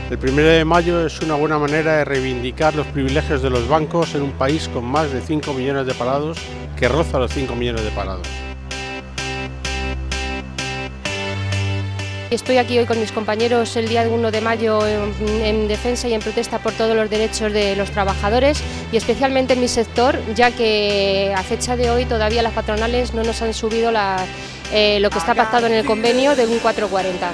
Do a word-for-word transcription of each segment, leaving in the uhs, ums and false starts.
El primero de mayo es una buena manera de reivindicar los privilegios de los bancos en un país con más de cinco millones de parados, que roza los cinco millones de parados. Estoy aquí hoy con mis compañeros el día uno de mayo en, en defensa y en protesta por todos los derechos de los trabajadores y especialmente en mi sector, ya que a fecha de hoy todavía las patronales no nos han subido la, eh, lo que está pactado en el convenio de un cuatro cuarenta.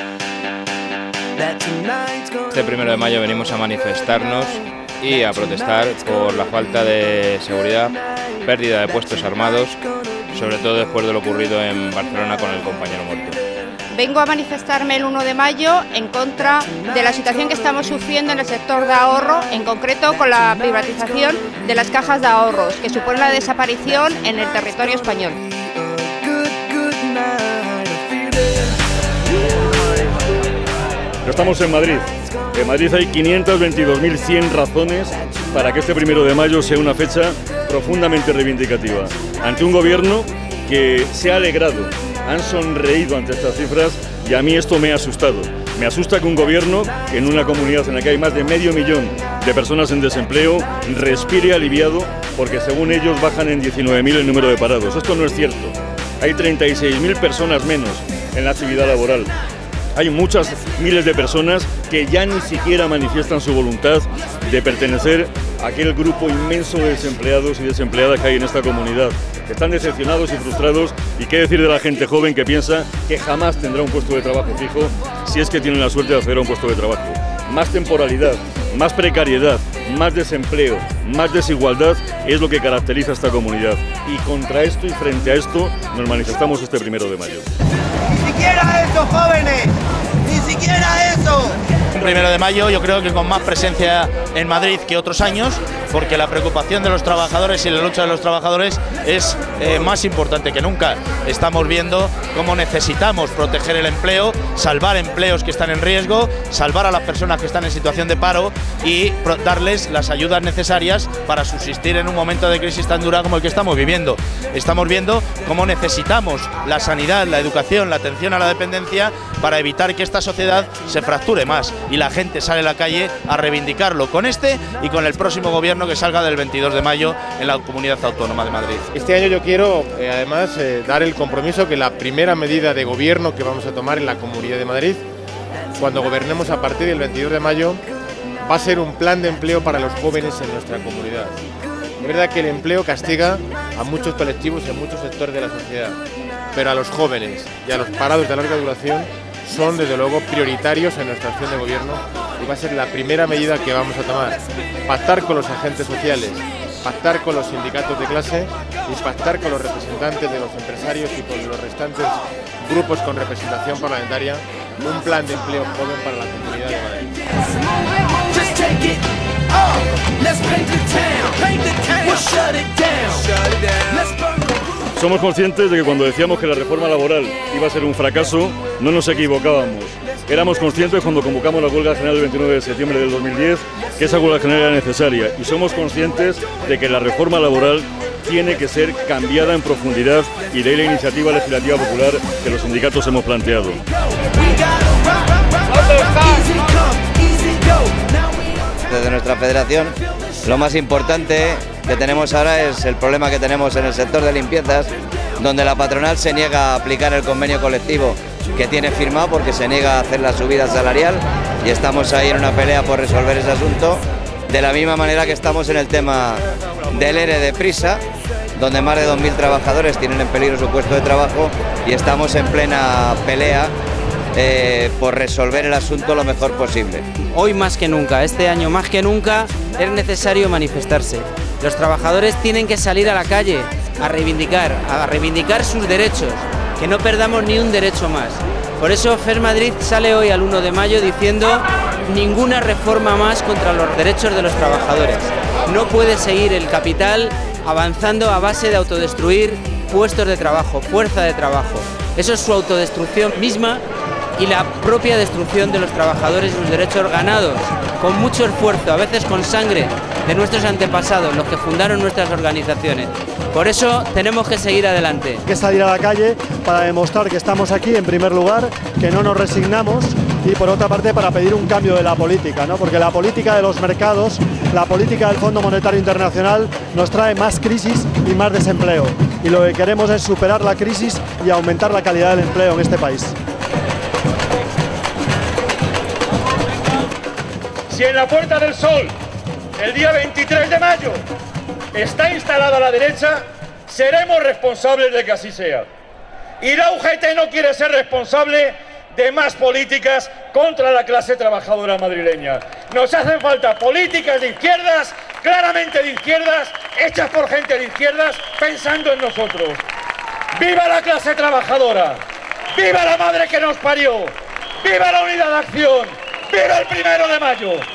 Este primero de mayo venimos a manifestarnos y a protestar por la falta de seguridad, pérdida de puestos armados, sobre todo después de lo ocurrido en Barcelona con el compañero muerto. Vengo a manifestarme el uno de mayo en contra de la situación que estamos sufriendo en el sector de ahorro, en concreto con la privatización de las cajas de ahorros, que supone la desaparición en el territorio español. Estamos en Madrid. En Madrid hay quinientas veintidós mil cien razones para que este primero de mayo sea una fecha profundamente reivindicativa. Ante un gobierno que se ha alegrado, han sonreído ante estas cifras y a mí esto me ha asustado. Me asusta que un gobierno en una comunidad en la que hay más de medio millón de personas en desempleo respire aliviado porque según ellos bajan en diecinueve mil el número de parados. Esto no es cierto. Hay treinta y seis mil personas menos en la actividad laboral. Hay muchas miles de personas que ya ni siquiera manifiestan su voluntad de pertenecer a aquel grupo inmenso de desempleados y desempleadas que hay en esta comunidad. Están decepcionados y frustrados, y qué decir de la gente joven que piensa que jamás tendrá un puesto de trabajo fijo si es que tienen la suerte de acceder a un puesto de trabajo. Más temporalidad, más precariedad, más desempleo, más desigualdad es lo que caracteriza a esta comunidad. Y contra esto y frente a esto nos manifestamos este primero de mayo. ¡Ni siquiera eso, jóvenes! ¡Ni siquiera eso! Un primero de mayo yo creo que con más presencia en Madrid que otros años, porque la preocupación de los trabajadores y la lucha de los trabajadores es eh, más importante que nunca. Estamos viendo cómo necesitamos proteger el empleo, salvar empleos que están en riesgo, salvar a las personas que están en situación de paro y darles las ayudas necesarias para subsistir en un momento de crisis tan dura como el que estamos viviendo. Estamos viendo cómo necesitamos la sanidad, la educación, la atención a la dependencia para evitar que esta sociedad se fracture más y la gente sale a la calle a reivindicarlo con este y con el próximo gobierno que salga del veintidós de mayo en la Comunidad Autónoma de Madrid. Este año yo quiero eh, además eh, dar el compromiso que la primera medida de gobierno que vamos a tomar en la Comunidad de Madrid, cuando gobernemos a partir del veintidós de mayo, va a ser un plan de empleo para los jóvenes en nuestra comunidad. Es verdad que el empleo castiga a muchos colectivos y a muchos sectores de la sociedad, pero a los jóvenes y a los parados de larga duración son desde luego prioritarios en nuestra acción de gobierno y va a ser la primera medida que vamos a tomar. Pactar con los agentes sociales, pactar con los sindicatos de clase y pactar con los representantes de los empresarios y con los restantes grupos con representación parlamentaria un plan de empleo joven para la Comunidad de Madrid. Somos conscientes de que cuando decíamos que la reforma laboral iba a ser un fracaso, no nos equivocábamos. Éramos conscientes cuando convocamos la huelga general del veintinueve de septiembre del dos mil diez que esa huelga general era necesaria y somos conscientes de que la reforma laboral tiene que ser cambiada en profundidad y de ahí la iniciativa legislativa popular que los sindicatos hemos planteado. Desde nuestra federación, lo más importante que tenemos ahora es el problema que tenemos en el sector de limpiezas, donde la patronal se niega a aplicar el convenio colectivo que tiene firmado porque se niega a hacer la subida salarial y estamos ahí en una pelea por resolver ese asunto, de la misma manera que estamos en el tema del E R E de Prisa, donde más de dos mil trabajadores tienen en peligro su puesto de trabajo y estamos en plena pelea eh, por resolver el asunto lo mejor posible. Hoy más que nunca, este año más que nunca, es necesario manifestarse. Los trabajadores tienen que salir a la calle a reivindicar, a reivindicar sus derechos, que no perdamos ni un derecho más. Por eso F E R Madrid sale hoy al uno de mayo diciendo ninguna reforma más contra los derechos de los trabajadores. No puede seguir el capital avanzando a base de autodestruir puestos de trabajo, fuerza de trabajo. Eso es su autodestrucción misma y la propia destrucción de los trabajadores y sus derechos ganados, con mucho esfuerzo, a veces con sangre, de nuestros antepasados, los que fundaron nuestras organizaciones. Por eso tenemos que seguir adelante. Hay que salir a la calle para demostrar que estamos aquí en primer lugar, que no nos resignamos, y por otra parte para pedir un cambio de la política, ¿no? Porque la política de los mercados, la política del Fondo Monetario Internacional nos trae más crisis y más desempleo. Y lo que queremos es superar la crisis y aumentar la calidad del empleo en este país. Si en la Puerta del Sol, el día veintitrés de mayo, está instalada la derecha, seremos responsables de que así sea. Y la U G T no quiere ser responsable de más políticas contra la clase trabajadora madrileña. Nos hacen falta políticas de izquierdas, claramente de izquierdas, hechas por gente de izquierdas, pensando en nosotros. ¡Viva la clase trabajadora! ¡Viva la madre que nos parió! ¡Viva la unidad de acción! ¡Viva el primero de mayo!